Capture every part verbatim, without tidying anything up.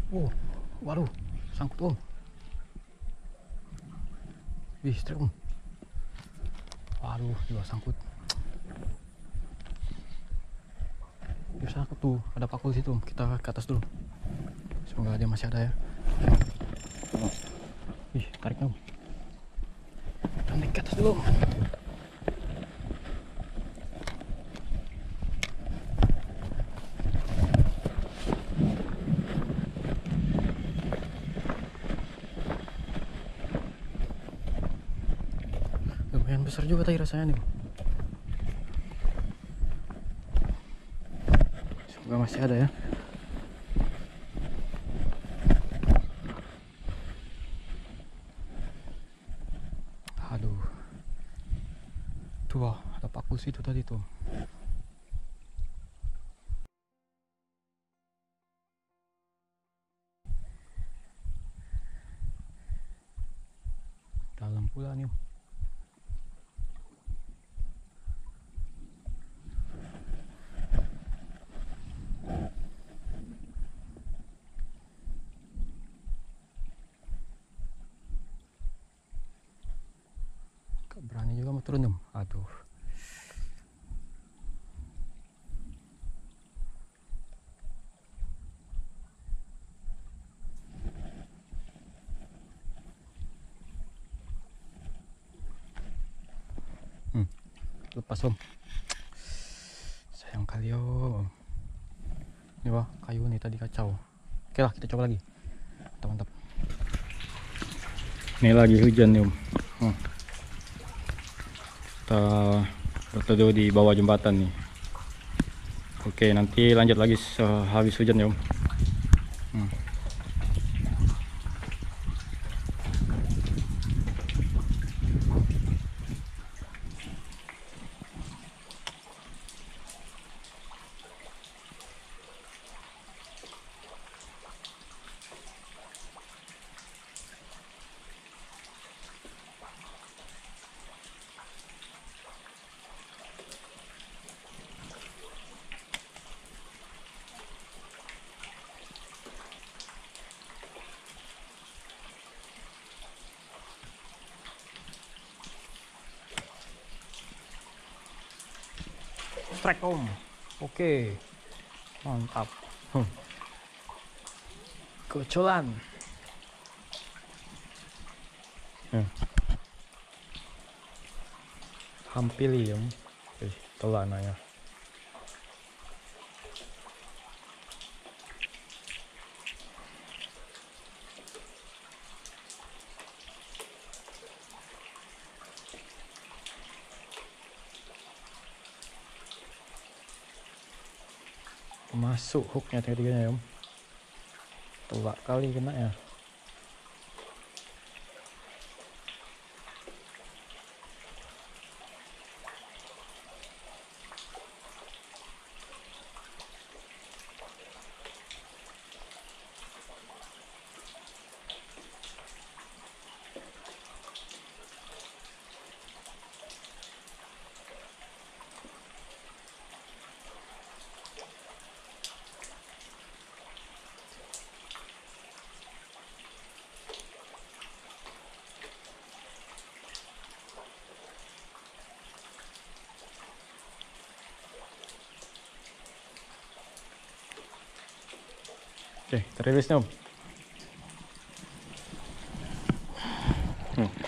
Oh, waduh, sangkut om. Wih, strike om. Waduh, juga sangkut. Dia sangkut tuh, ada pakul situ om. Kita ke atas dulu. Semoga dia masih ada ya. Ih, tarik om. Kita naik ke atas dulu om. Lumayan besar juga tadi rasanya nih. Semoga masih ada ya. Aduh. Tuh, wah, ada pakul situ tadi tuh. Dalam pula nih. Gak berani juga mau turun om. Aduh. Hmm, lepas om. Sayang kali om. Ini wah, kayu nih tadi kacau. Oke lah, kita coba lagi. Mantap, mantap. Ini lagi hujan nih om. Hmm. Kita berteduh di bawah jembatan nih. Oke, nanti lanjut lagi sehabis hujan ya om. Hmm. Strike om. Oke, mantap. Hmm. Kecolan. Hmm. Hampili om. Eh, telan aja. Masuk hooknya tiga-tiganya ya om. Telak kali kena ya. Oke, terilisnya om. Hmm.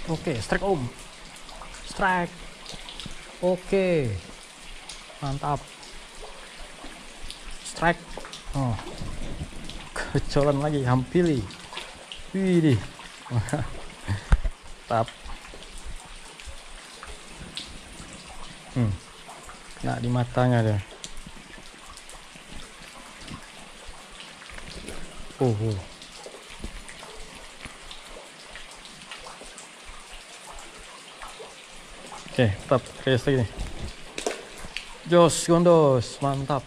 Oke, strike om. Strike. Oke. Mantap. Strike. Oh. Kecolan lagi, hampili. Widih. Mantap. Hmm. Kena di matanya dia. Oh, oh. Oke, tetap kayak lagi nih. Jos gondos, mantap.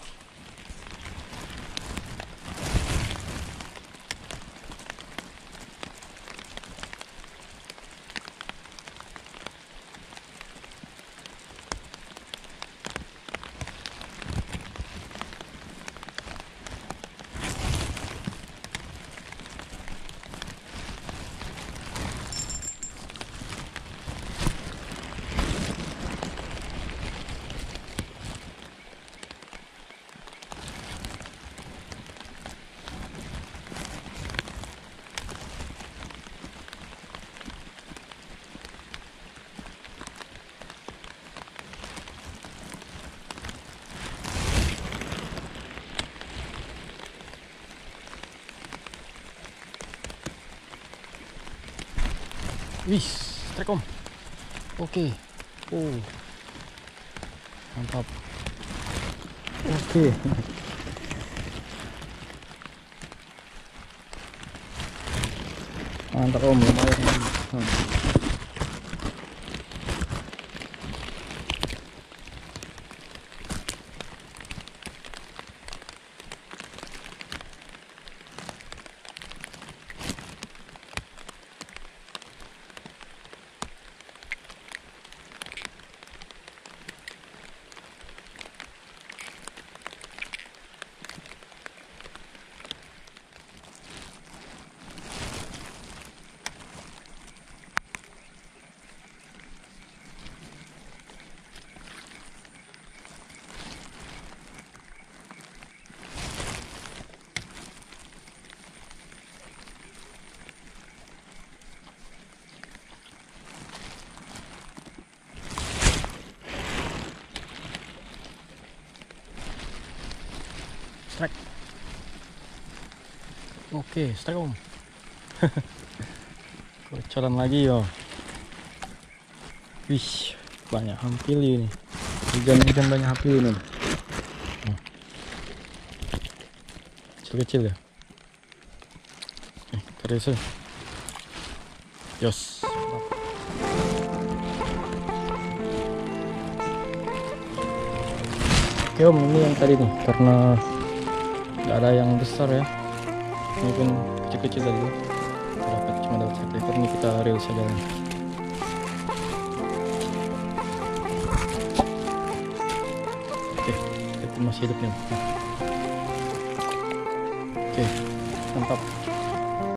Wih, strike om. Oke. Oh. Mantap. Oke. Mantap om, lumayan. Hmm. Strike. Oke, strike om. Kocoran lagi yo. Wih, banyak hampili ini. Hujan-hujan banyak hampili ini. Kecil-kecil ya. Eh, terus. Yos. Oke om, ini yang tadi nih, karena nggak ada yang besar ya, ini pun kecil-kecil tadi dapat, cuma dapat satu ekor. Ini kita reel saja nih. Oke, itu masih hidup nih. Oke, mantap.